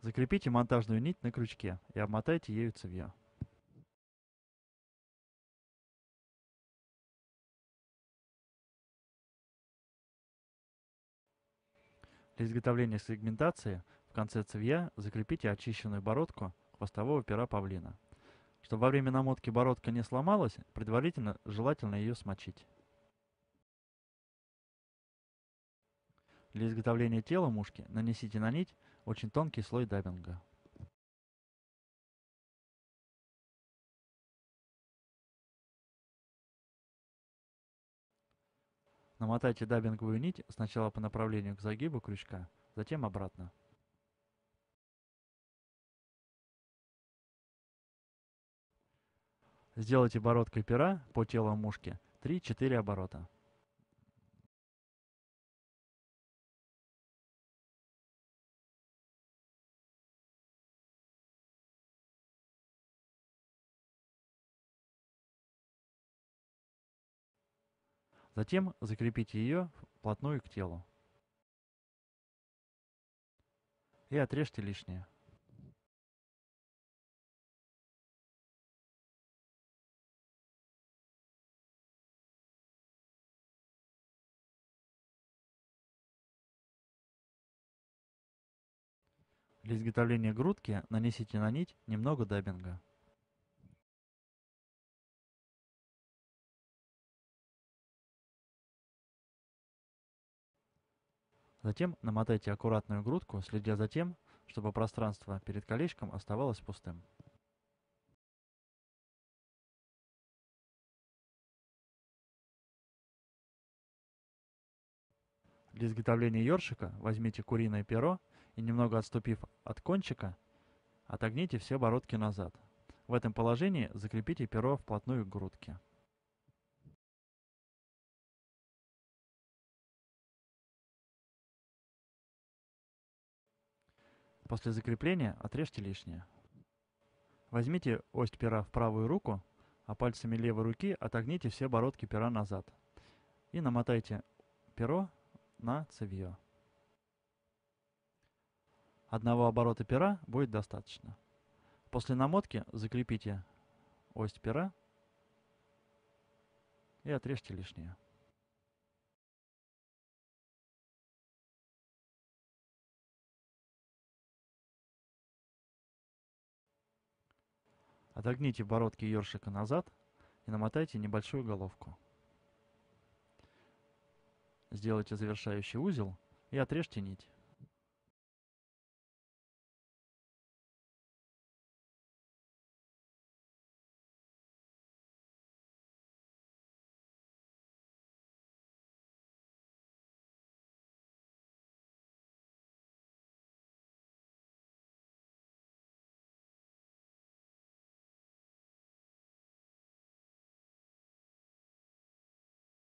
Закрепите монтажную нить на крючке и обмотайте ею цевьё. Для изготовления сегментации в конце цевья закрепите очищенную бородку хвостового пера павлина. Чтобы во время намотки бородка не сломалась, предварительно желательно ее смочить. Для изготовления тела мушки нанесите на нить очень тонкий слой даббинга. Намотайте даббинговую нить сначала по направлению к загибу крючка, затем обратно. Сделайте бородкой пера по телу мушки 3-4 оборота. Затем закрепите ее вплотную к телу и отрежьте лишнее. Для изготовления грудки нанесите на нить немного даббинга. Затем намотайте аккуратную грудку, следя за тем, чтобы пространство перед колечком оставалось пустым. Для изготовления ёршика возьмите куриное перо и, немного отступив от кончика, отогните все бородки назад. В этом положении закрепите перо вплотную к грудке. После закрепления отрежьте лишнее. Возьмите ось пера в правую руку, а пальцами левой руки отогните все бородки пера назад и намотайте перо на цевьё. Одного оборота пера будет достаточно. После намотки закрепите ось пера и отрежьте лишнее. Отогните бородки ёршика назад и намотайте небольшую головку. Сделайте завершающий узел и отрежьте нить.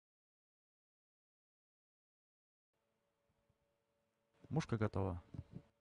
Мушка готова.